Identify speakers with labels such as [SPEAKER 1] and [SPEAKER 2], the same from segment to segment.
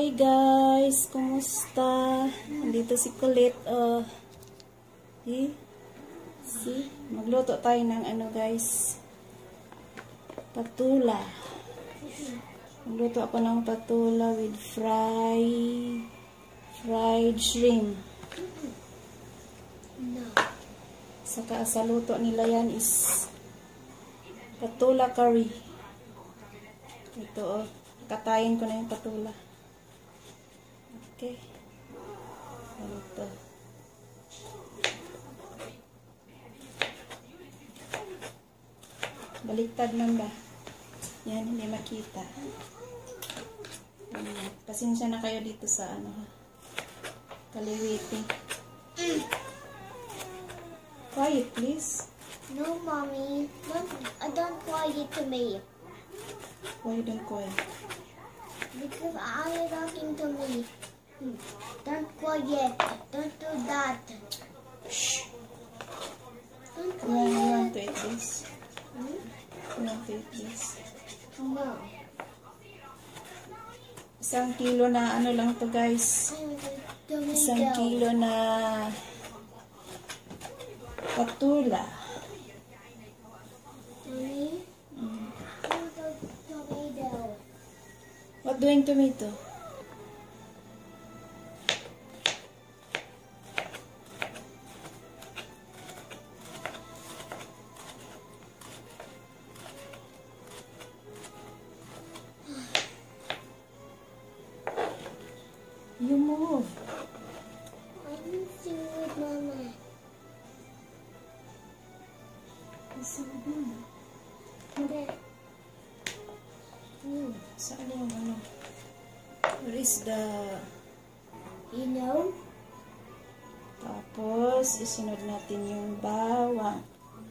[SPEAKER 1] Hi guys, kumusta? Nandito si Kulit. See? Magluto tayo ng ano guys, patula. Magluto ako ng patula with fried shrimp. Saka sa luto nila yan is patula curry. Ito katayin ko na yung patula. Okay. Ito. Baliktad man ba? Yan, hindi makita. Pasensya na kayo dito sa ano ha. Kaliwiti. Quiet, please.
[SPEAKER 2] No, mommy. Don't quiet to me.
[SPEAKER 1] Why you don't quiet?
[SPEAKER 2] Because you're talking to me. Don't quiet. Don't do that.
[SPEAKER 1] Shh.
[SPEAKER 2] Don't
[SPEAKER 1] You want
[SPEAKER 2] quiet.
[SPEAKER 1] to eat this? You want to eat this?
[SPEAKER 2] No.
[SPEAKER 1] Isang kilo na ano lang to guys. Isang kilo na patula.
[SPEAKER 2] Mommy? Tomato.
[SPEAKER 1] What doing tomato? You move.
[SPEAKER 2] I'm singing with Mama. Okay.
[SPEAKER 1] Saan yung ano? Where is the...
[SPEAKER 2] You know?
[SPEAKER 1] Tapos, isunod natin yung bawang.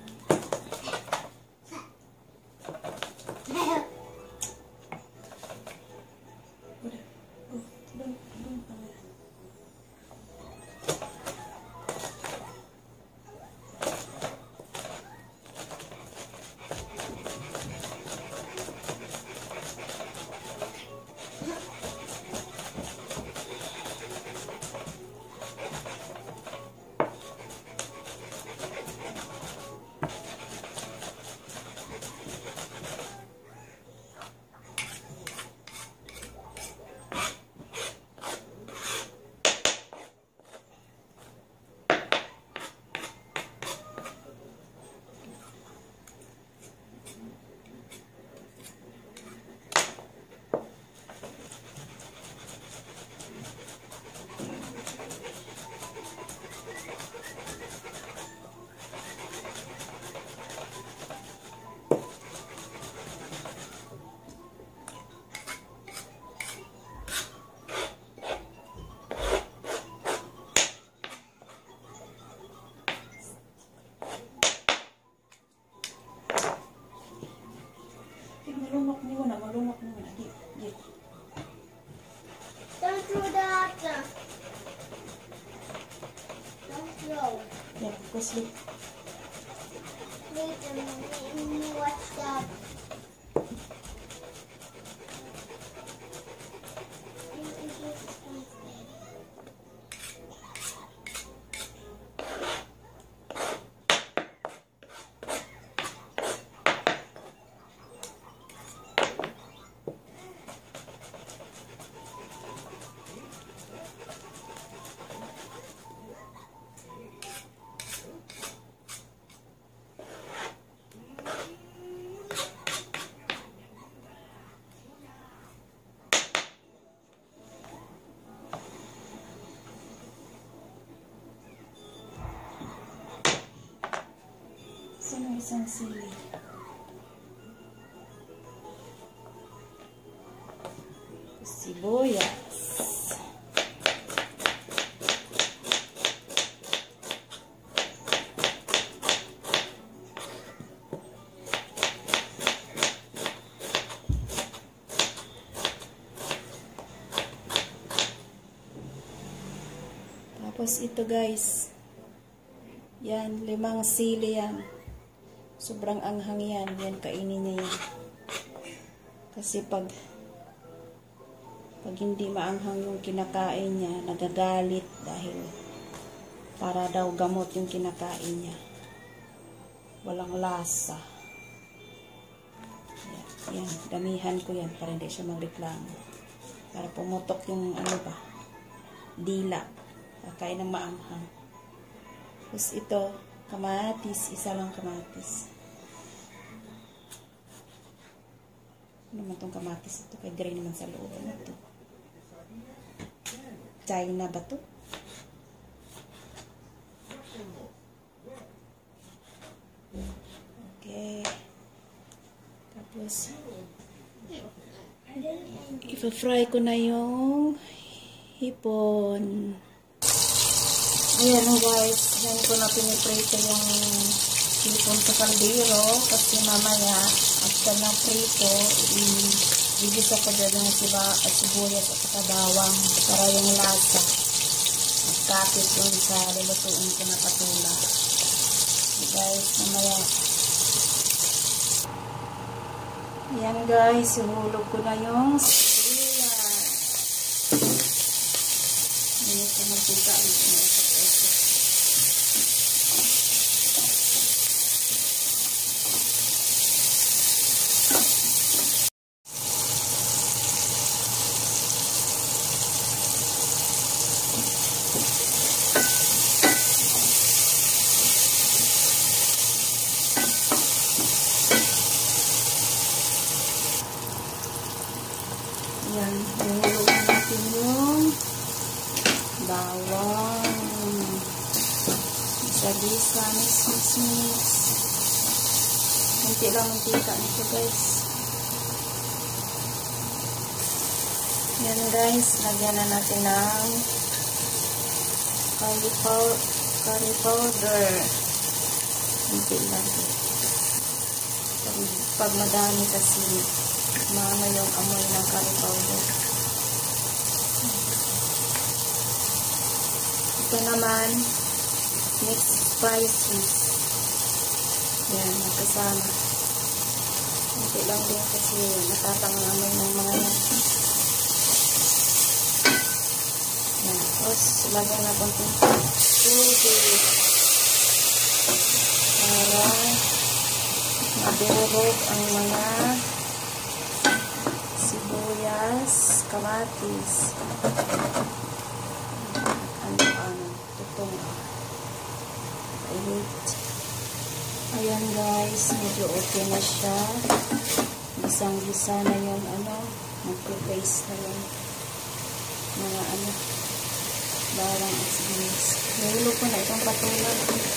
[SPEAKER 1] Malunok mo na. Git.
[SPEAKER 2] Don't do that. Don't throw.
[SPEAKER 1] Yeah, go sleep.
[SPEAKER 2] Wait a minute. What's that?
[SPEAKER 1] Sino isang sili? Sibuyas. Tapos ito guys. Yan, 5 sili yan. Sobrang anghang yan. Yan, kainin niya yan. Kasi pag Pag hindi maanghang yung kinakain niya, nagagalit dahil para daw gamot yung kinakain niya. Walang lasa. Yan, damihan ko yan para hindi siya magreklamo. Para pumutok yung ano ba, dila. Kakain ng maanghang. Tapos ito, kamatis. Isa lang kamatis. Ano naman itong kamatis ito? Kaya gray naman sa loob. Ano ito? China ba ito? Okay. Tapos, ipa-fry ko na yung hipon. Ayan guys, yan ko na piniprito yung hipon sa kaldero kasi mamaya after na prito, igisa ko dyan yung sibuyas at saka bawang para yung lasa at kapit yung sa lulutuin ko na patula. Guys, mamaya. Yan guys, ihulog ko na yung sibuyas. Hindi ko magpita. Yan, ihulog natin yung bawang. Isa-bisa, mix. Kunti lang ang tika nito guys. Yan guys, lagyan na natin ng curry powder. Kunti lang. Pag madami kasi maano yung amoy ng curry powder. Ito naman, mixed spices. Yan, nakasama. Hindi lang din kasi natatangang amoy ng mga yan. Yan, tapos lagyan na konting tubig para madurog ang mga sibuyas, kamatis. Tutong. Ayan guys, medyo okay na siya. Gisang-gisa na yung magpe-paste na yung mga bawang at sibuyas. Nahulog ko na itong patulang.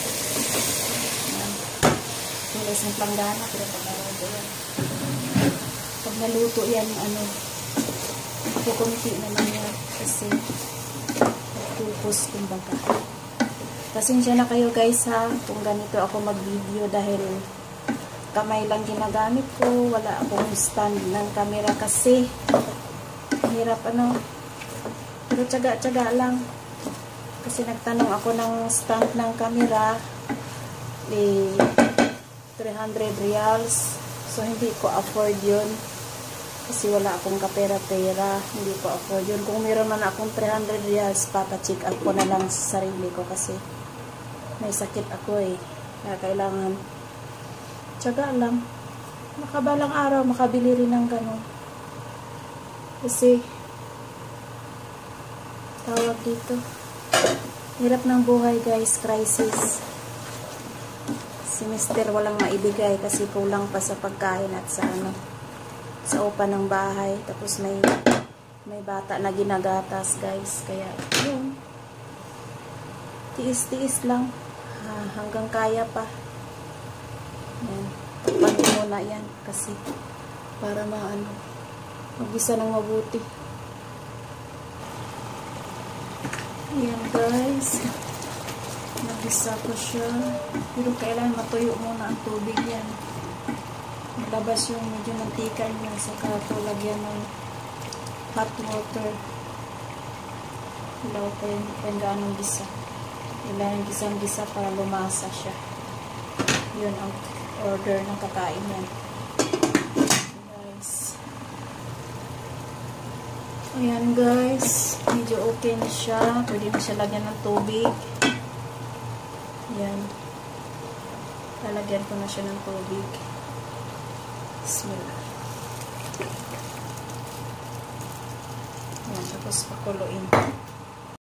[SPEAKER 1] Tulis ng planggana, pero pag-araw yan. Pag naluto yan, kukunti naman yan kasi tupos kumbaga. Pasensya na kayo guys ha kung ganito ako mag-video dahil kamay lang ginagamit ko, wala akong stand ng camera kasi hirap pero tsaga-tsaga lang kasi nagtanong ako ng stand ng camera 300 reals, so hindi ko afford yun kasi wala akong kapera-pera, hindi ko afford yun. Kung meron man akong 300 reals, papacheck up ko na lang sa sarili ko kasi may sakit ako kaya kailangan tiyaga lang, makabalang araw makabili rin ng gano'n kasi tawag dito, hirap ng buhay guys, crisis. Si Mister walang maibigay kasi kulang pa sa pagkain at sa sa upa ng bahay. Tapos may bata na ginagatas guys. Kaya yun. Tiis-tiis lang. Hanggang kaya pa. Yan. Pagpagin muna yan. Kasi para mag-isa ng mabuti. Yan guys. Mag-isa ko siya. Pero kailangan matuyo muna ang tubig yan. Labas yung medyo mantika niya, saka ito lagyan ng hot water. Ilaw ko yung ganong gisa. Kailangan gisang-gisa para lumasa siya. Yun ang order ng kakain yan. Guys. Ayan guys, medyo okay na siya. Pwede na siya lagyan ng tubig. Ayan. Lalagyan ko na siya ng tubig. Bismillah. Ayan, tapos pakuluin.